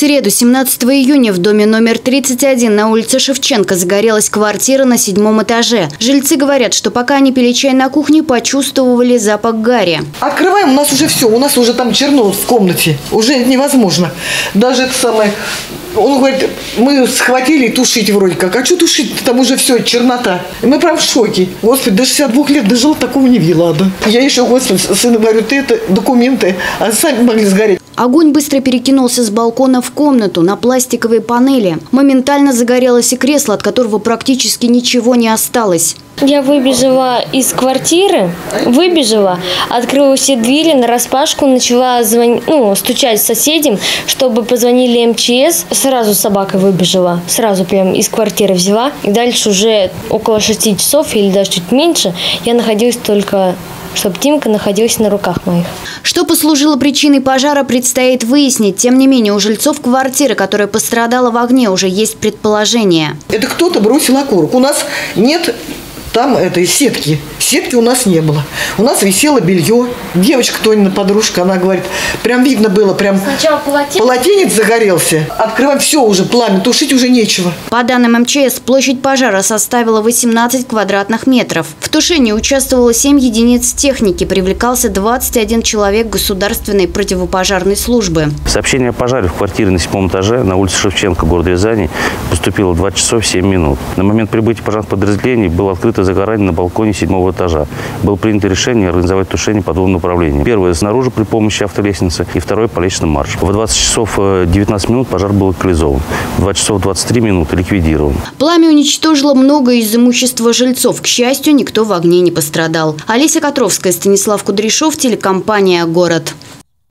среду, 17 июня, в доме номер 31 на улице Шевченко загорелась квартира на 7-м этаже. Жильцы говорят, что пока они пили чай на кухне, почувствовали запах гари. Открываем, у нас уже все, у нас уже там черно в комнате, уже невозможно. Даже это самое, он говорит, мы схватили тушить вроде как, а что тушить, там уже все, чернота. И мы прям в шоке. Господи, до 62 лет дожил, такого не видела. Да. Я еще, господи, сыну говорю, ты это документы, а сами могли сгореть. Огонь быстро перекинулся с балкона в комнату на пластиковые панели. Моментально загорелось и кресло, от которого практически ничего не осталось. Я выбежала из квартиры, открыла все двери, нараспашку начала стучать соседям, чтобы позвонили МЧС. Сразу с собакой выбежала, сразу прям из квартиры взяла. И дальше уже около 6 часов или даже чуть меньше я находилась только... чтобы Тимка находился на руках моих. Что послужило причиной пожара, предстоит выяснить. Тем не менее, у жильцов квартиры, которая пострадала в огне, уже есть предположение. Это кто-то бросил окурок. У нас нет там этой сетки. Сетки у нас не было. У нас висело белье. Девочка Тонина, подружка, она говорит, прям видно было, прям сначала полотенец загорелся. Открываем, все уже, пламя, тушить уже нечего. По данным МЧС, площадь пожара составила 18 квадратных метров. В тушении участвовало 7 единиц техники, привлекался 21 человек государственной противопожарной службы. Сообщение о пожаре в квартире на 7-м этаже на улице Шевченко, города Рязани, поступило в 2 часа 7 минут. На момент прибытия пожарных подразделений было открыто загорание на балконе 7-го этажа. Было принято решение организовать тушение по 2 направлениям. Первое – снаружи при помощи автолестницы, и второе – по лестничным маршам. В 20 часов 19 минут пожар был локализован. В 20 часов 23 минуты ликвидирован. Пламя уничтожило многое из имущества жильцов. К счастью, никто в огне не пострадал. Олеся Котровская, Станислав Кудряшов, телекомпания «Город».